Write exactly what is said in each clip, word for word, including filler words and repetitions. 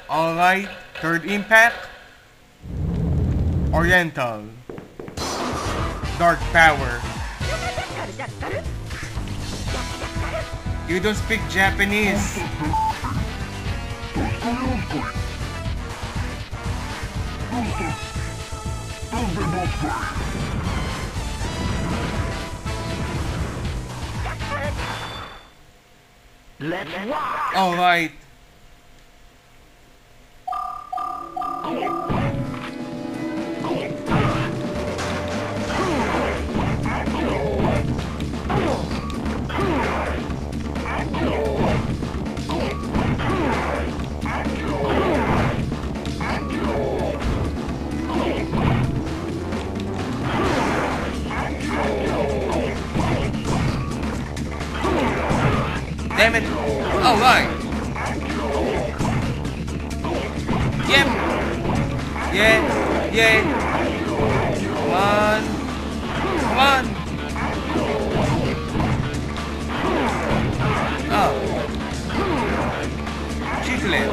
Alright, third impact. Oriental. Dark power. You don't speak Japanese. Let's rock! Alright. Damn it. Alright. Yep. Yeah. Yeah. Come on. Come on. Oh. Chicle.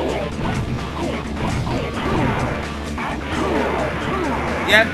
Yep.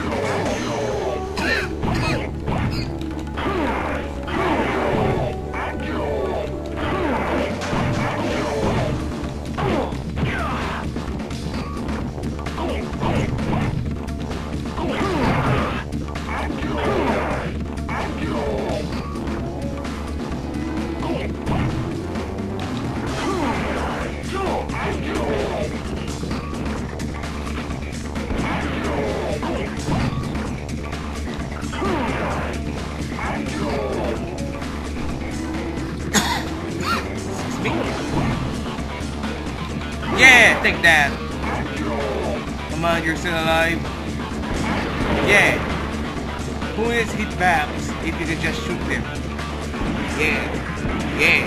Yeah, take that. Come on, you're still alive. Yeah. Who needs hitbacks if you can just shoot them? Yeah. Yeah.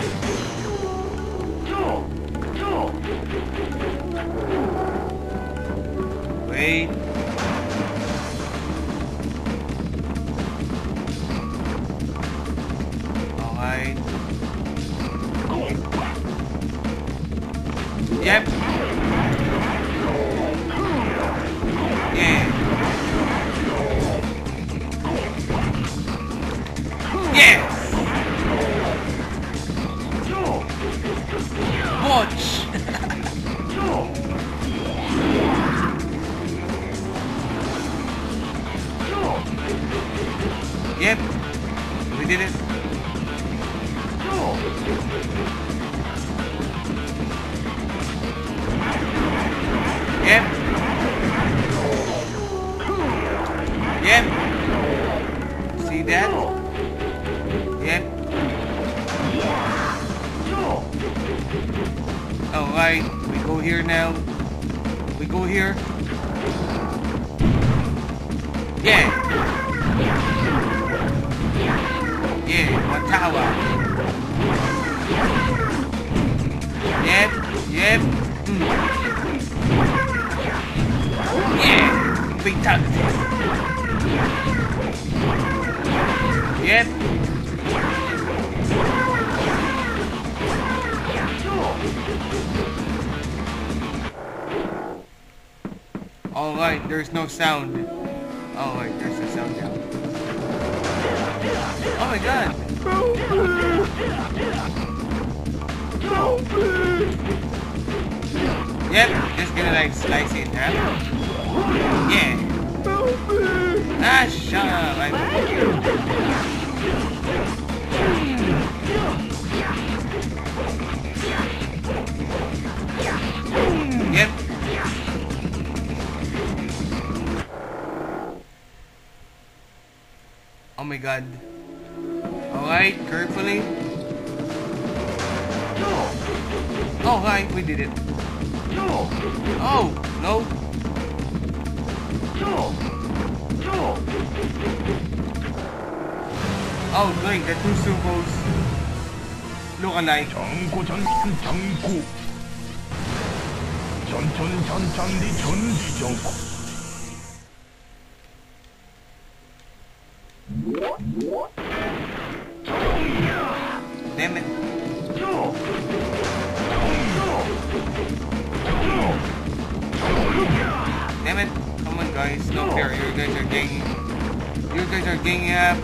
Wait. Alright. Yep. Yeah. Yes. Watch. Yep. We did it. Yep. Yep. See that? Yep. Alright, we go here now. We go here. Yeah. Yeah, one tower. Yep. Yep. Mm. Yeah, big time. Yep. Alright, there's no sound. Alright, there's a sound now. Oh my god. Yep, just gonna like slice it, huh? Yeah. Ah, shut up. I... Yep. Oh my god. Alright, carefully. Alright, we did it. Oh, no. Oh, great, the two supers look alike. Damn it. guys. No fair. You guys are ganging. You guys are ganging up.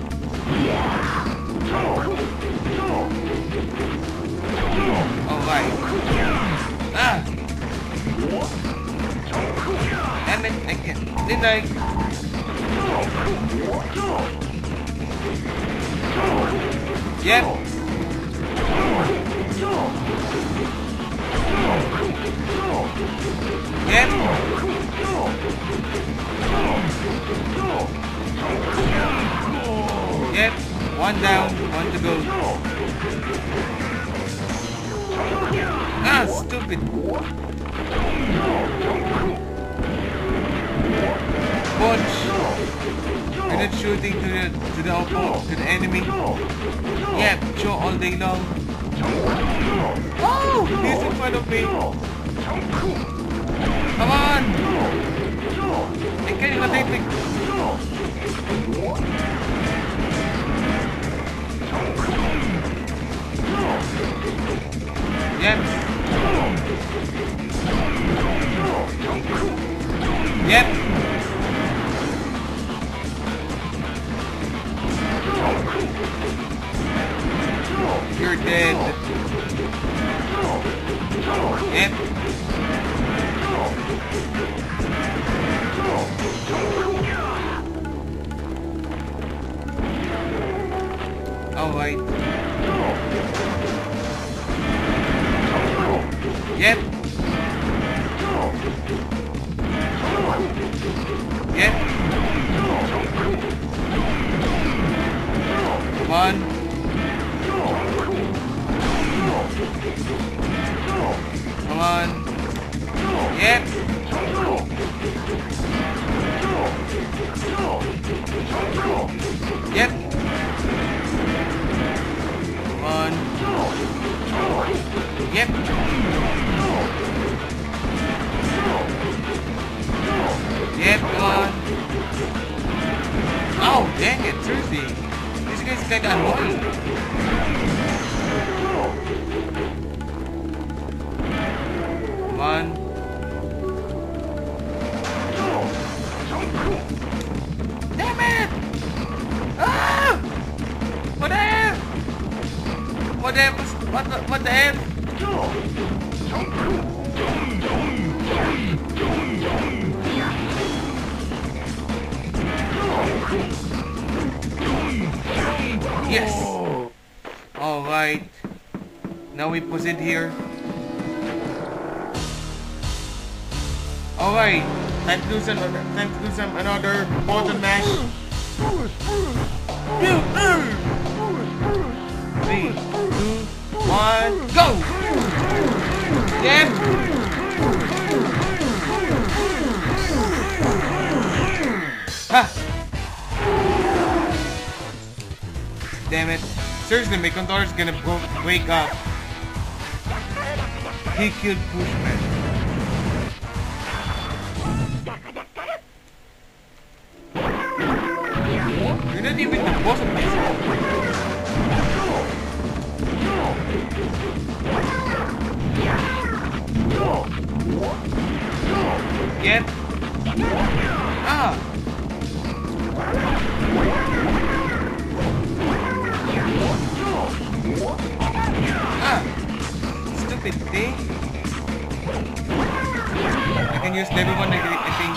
Alright. Ah! Damn it, I can't. Did I? Yep. Yep. Yep. One down, one to go. Ah, stupid. Punch. You're not shooting to the to the opponent, to the enemy. Yep, show all day long. Oh, he's in front of me. Come on. I can't even take me. Yep. Yep. You're dead. Yep. Alright. Yep. Yep. Come on. Come on. Yep. Yep. Come on. Yep. Yep, come on. Oh, dang it, seriously. This guy's kinda annoying. Come on. Damn it! Ah! What the F? What the F? What the, what the F? Yes! Alright. Now we proceed here. Alright. Time to do some time to do some another button mash. Three, two, one, go! Yep! Ha! Damn it. Seriously, my controller's gonna go wake up. He killed Pushman. You're not even the boss of this. Yep. Ah. Ah. Stupid thing. I can use level one, I think.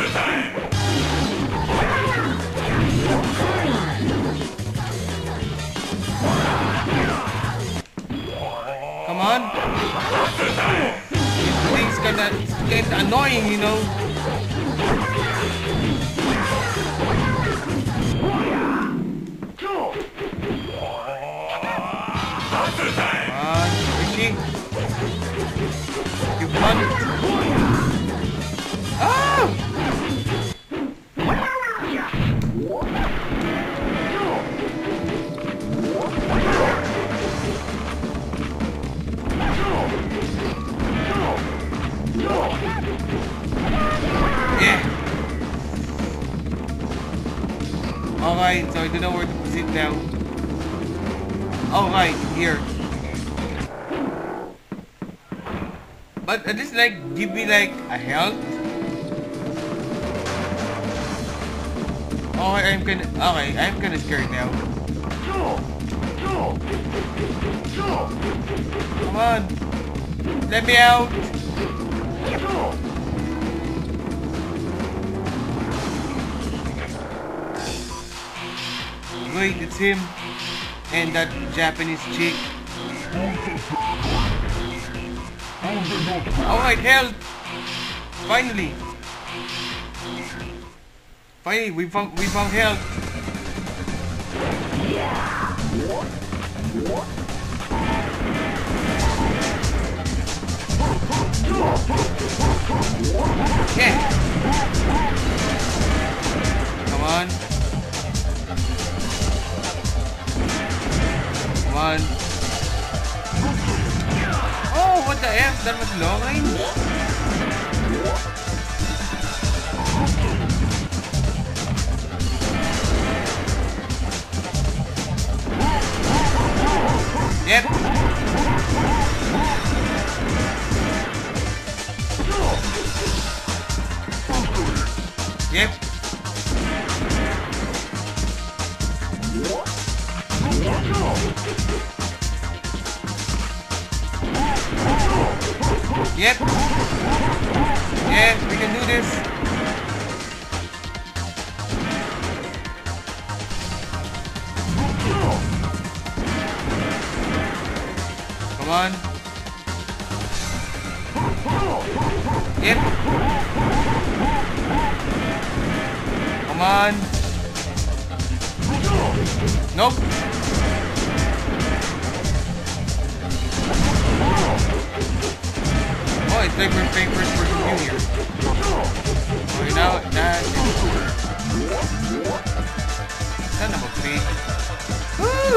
Come on. This thing's kinda, kinda annoying, you know. Come on, Rishi. You won. Ah! Yeah. Alright, so I don't know where to proceed now. Alright, here. But at least like give me like a health. Oh, I'm kinda... Okay, I'm kinda scared now. Come on! Let me out! Wait, it's him! And that Japanese chick. Alright, help! Finally! Finally, we found we found help! Yeah! Come on! Come on! Oh, what the F? That was long range? Yep. Yep. Yep. Yeah, we can do this. Come on. Yep. Come on. Nope. Oh, it's like we're playing first person view here. Okay, now that is son of a pig. Woo!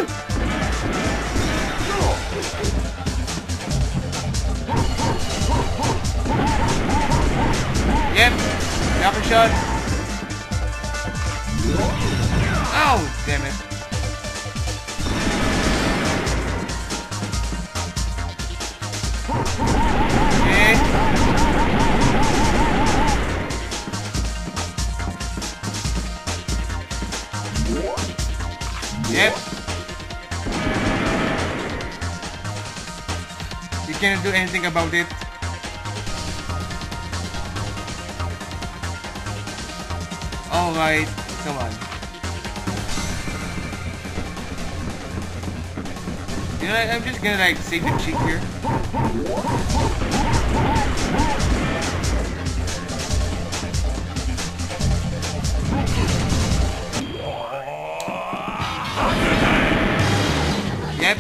Yep, got a shot. Oh, damn it. Okay. Yep. You cannot do anything about it. Alright, come on. You know, I'm just gonna like save the chick here. Yep.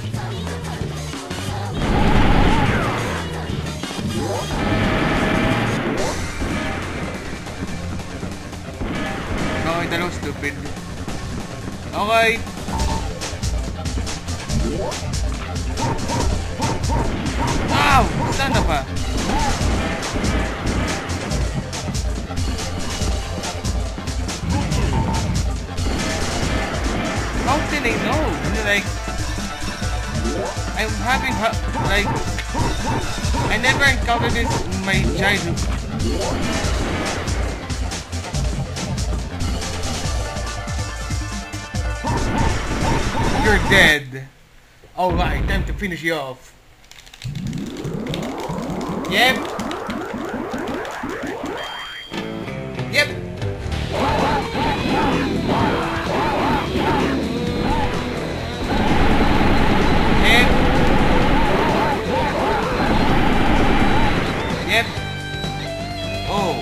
Okay, that was stupid. Okay. Wow! Sana pa? How did I know? Like, I'm having like I never encountered this in my childhood. You're dead. Alright, time to finish you off. Yep. Yep. Yep. Yep. Oh.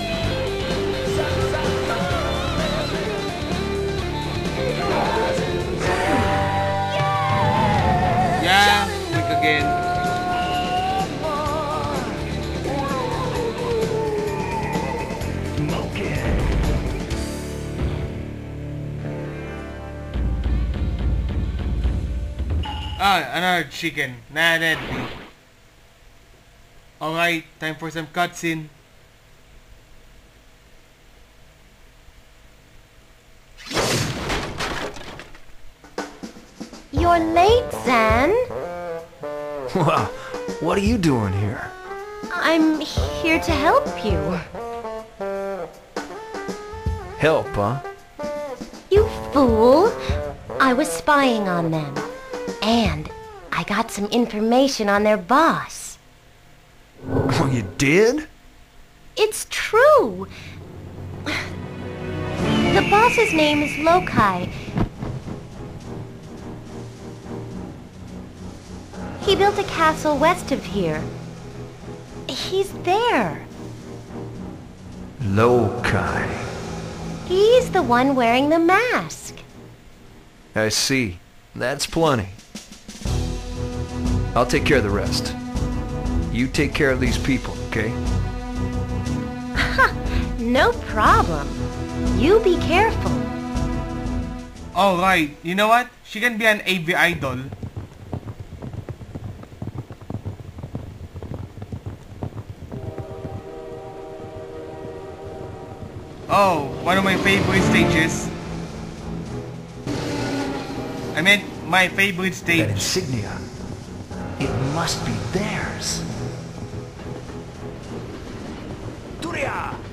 Yeah, click again. Ah, another chicken. Nah, that'd be. Alright, time for some cutscene. You're late, Zan. Well, what are you doing here? I'm here to help you. Help, huh? You fool. I was spying on them. And I got some information on their boss. Oh, you did? It's true. The boss's name is Lokai. He built a castle west of here. He's there. Lokai. He's the one wearing the mask. I see. That's plenty. I'll take care of the rest. You take care of these people, okay? No problem. You be careful. Alright, you know what? She can be an A V idol. Oh, one of my favorite stages. I meant my favorite That stage. insignia. It must be theirs. Turia!